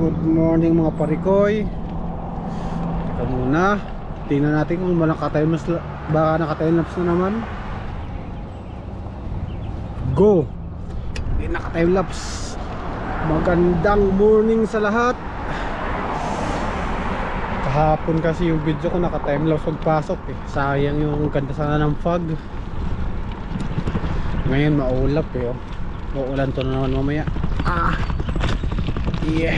Good morning mga parikoy. Teka muna, tingnan natin kung baka naka-timelapse na naman. Go! Hindi naka-timelapse. Magandang morning sa lahat. Kahapon kasi yung video ko naka-timelapse pagpasok eh. Sayang yung ganda sana ng fog. Ngayon maulap eh oh. Uulan to na naman mamaya. Yeah.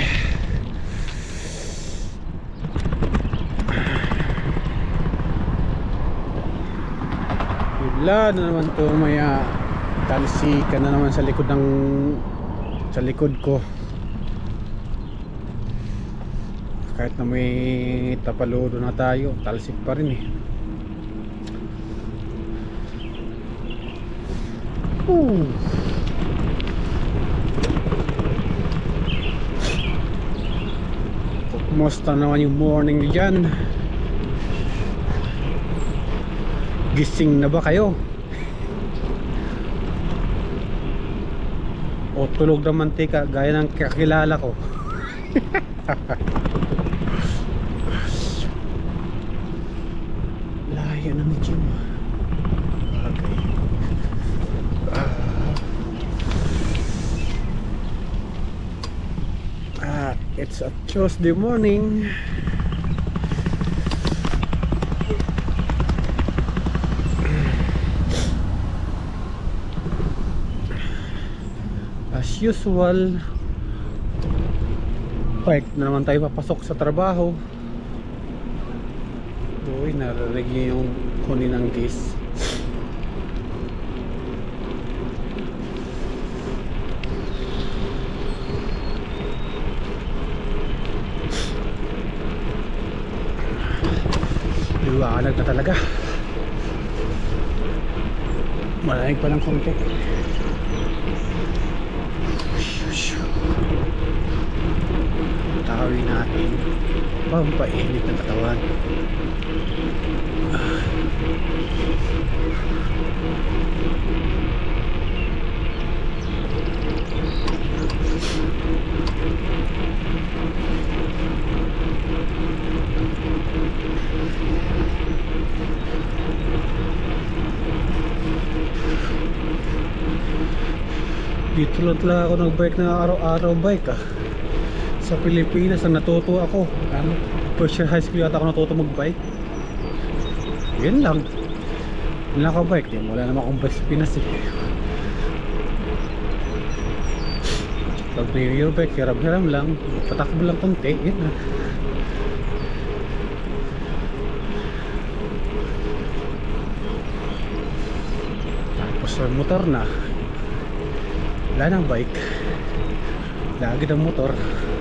Ulan na naman to mamaya. Talsikan na naman sa likod ko. Kahit na may tapaludo na tayo, talsik pa rin eh. Kumusta naman yung morning dyan? Gising na ba kayo? O tulog ng mantika gaya ng kakilala ko? Layo na medyo. It's a Tuesday morning. As usual, bike na naman tayo papasok sa trabaho. Uy, narinig niyo yung kunin ng gas. Liwanag na talaga. Malamig pa ng konti. Tawin natin pampainit ng katawan. Dito lang talaga ako nag-bike na araw-araw bike Sa Pilipinas ang natuto ako. First year high school yata ako natuto mag-bike. Yun lang. Naka-bike din. Wala naman akong bike sa Pinas eh. Pag may year bike, hiram-hiram lang. Patakbo lang konti. Yun na. Tapos sa motor na. Wala nang bike. Lagi ng motor.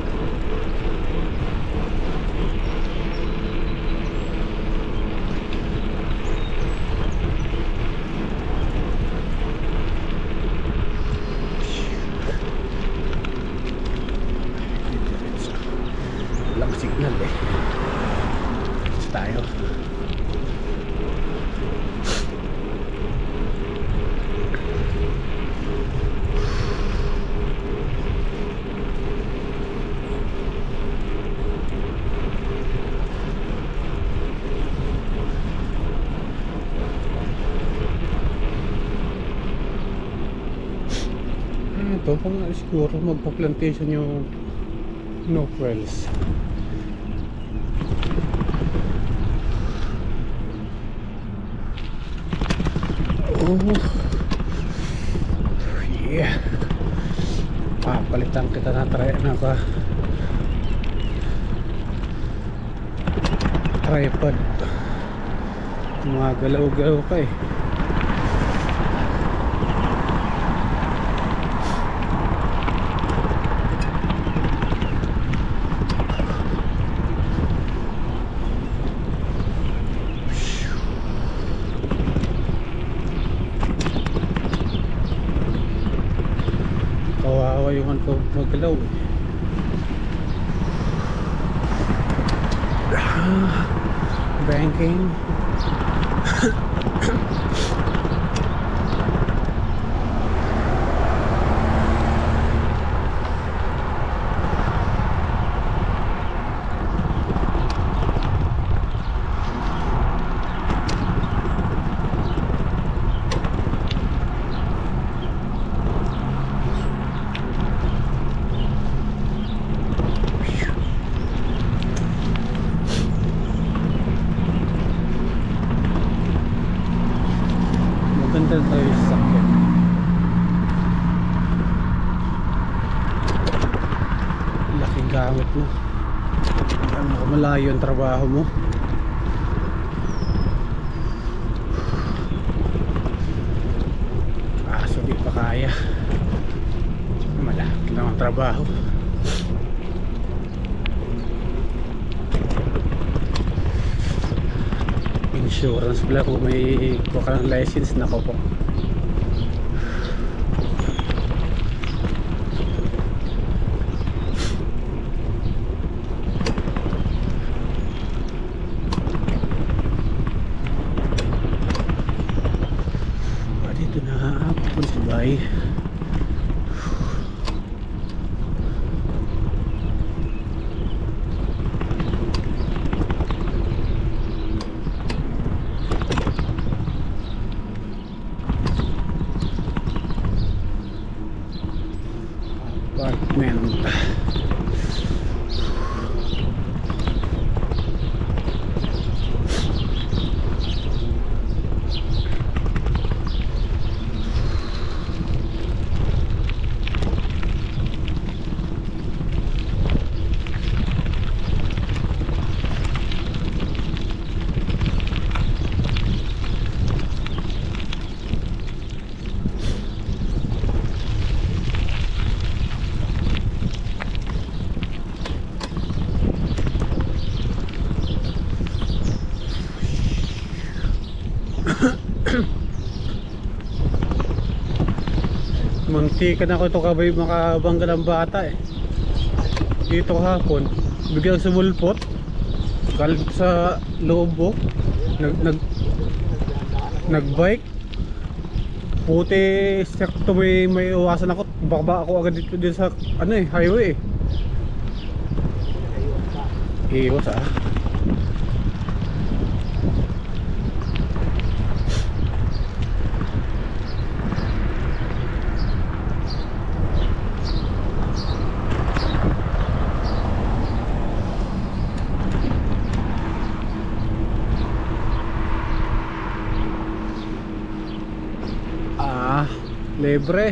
Walang signal eh. Tayo. Ito pa nga siguro magpa-plantation yung nopals. Oh yeah. Palitan kita na tripod. Mga galaw-galaw ka eh. Kawawa yung ano magalaw eh. Banking. gamit mo. Ano ka malayo ang trabaho mo. Kaso di pa kaya. Malaki lang ang trabaho. Insurance pala kung may kuha ka ng license, nako po. Dito na po si Bay. Apartment. Muntikan ako ito kabay makabangga ng bata eh. Dito hapon biglang sumulpot galit sa lobo. Nagbike puti sakto may iwasan ako, baka ako agad dito sa ano eh, highway eh. Iwas libre.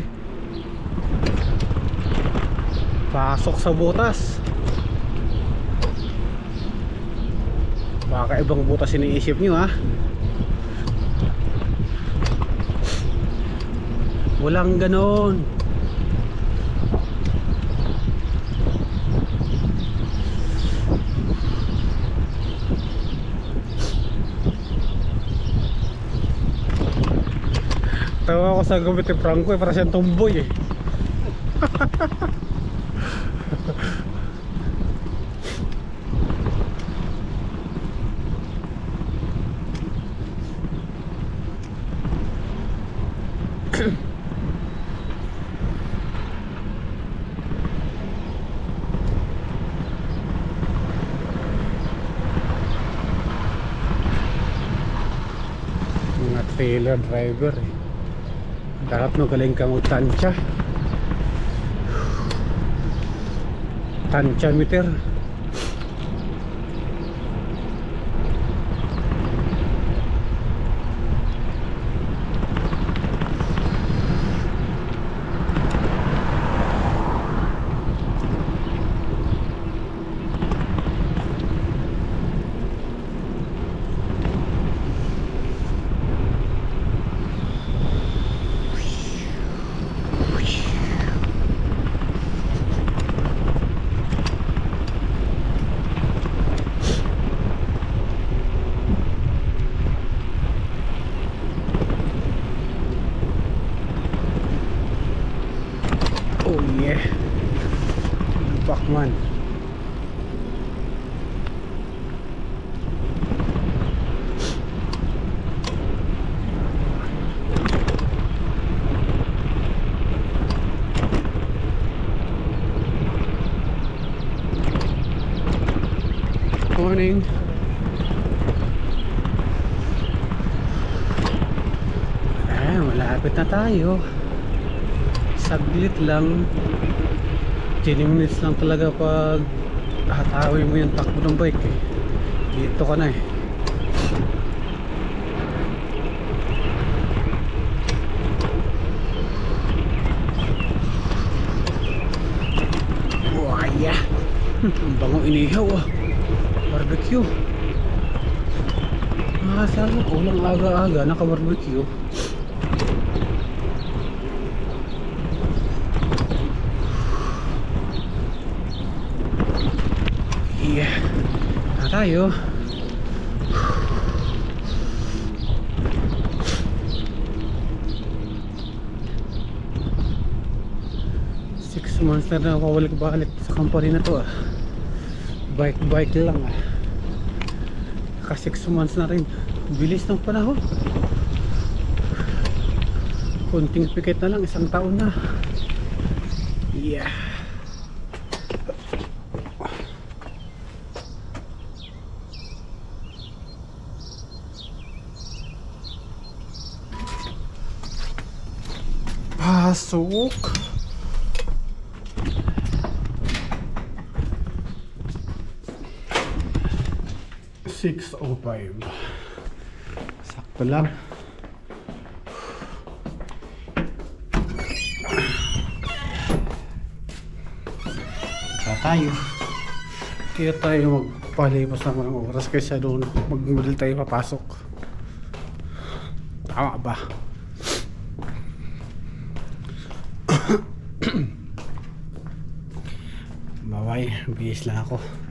Pasok sa butas. Baka ibang butas iniisip nyo ha. Walang ganon. Tawa ako sa gamit ni Franco eh, para siyang tomboy eh. Mga trailer driver eh. Dapat magaling kang tansya. Tansya meter. Oh yeah, Bachman. Morning. Malapit na tayo. Saglit lang, 10 minutes lang talaga pag hatawin mo yung takbo ng bike eh. Dito ka na eh. Waya Ang bango inihaw ah. Barbecue. Nakasama ko lang aga-aga naka-barbecue. Yeah. Na tayo. 6 months na nakawalik-balik sa company na to ah. Bike lang ah. Naka 6 months na rin. Bilis ng panahon. Kunting pikit na lang, 1 taon na. Yeah. Pasok. $6.05. Sakto lang. Kaya tayo magpalipas ng mga oras kaysa doon magmadali tayo papasok. Tama ba? Bye-bye. Bihis lang ako.